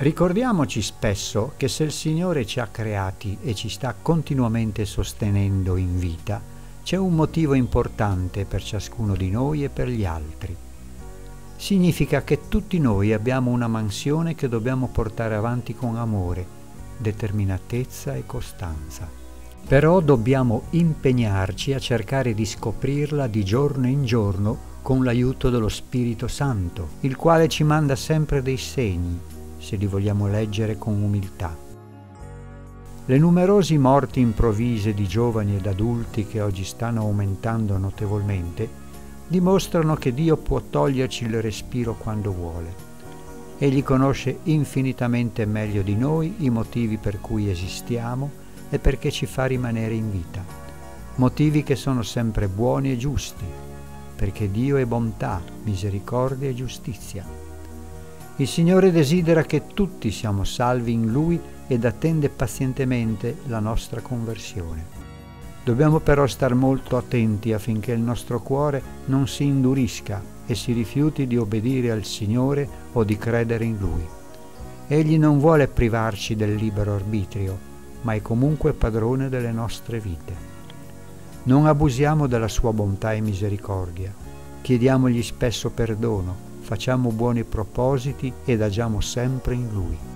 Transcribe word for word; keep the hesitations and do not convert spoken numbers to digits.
Ricordiamoci spesso che se il Signore ci ha creati e ci sta continuamente sostenendo in vita, c'è un motivo importante per ciascuno di noi e per gli altri. Significa che tutti noi abbiamo una mansione che dobbiamo portare avanti con amore, determinatezza e costanza. Però dobbiamo impegnarci a cercare di scoprirla di giorno in giorno con l'aiuto dello Spirito Santo, il quale ci manda sempre dei segni, se li vogliamo leggere con umiltà. Le numerosi morti improvvise di giovani ed adulti che oggi stanno aumentando notevolmente dimostrano che Dio può toglierci il respiro quando vuole. Egli conosce infinitamente meglio di noi i motivi per cui esistiamo e perché ci fa rimanere in vita. Motivi che sono sempre buoni e giusti, perché Dio è bontà, misericordia e giustizia. Il Signore desidera che tutti siamo salvi in Lui ed attende pazientemente la nostra conversione. Dobbiamo però star molto attenti affinché il nostro cuore non si indurisca e si rifiuti di obbedire al Signore o di credere in Lui. Egli non vuole privarci del libero arbitrio, ma è comunque padrone delle nostre vite. Non abusiamo della sua bontà e misericordia. Chiediamogli spesso perdono, facciamo buoni propositi ed agiamo sempre in Lui.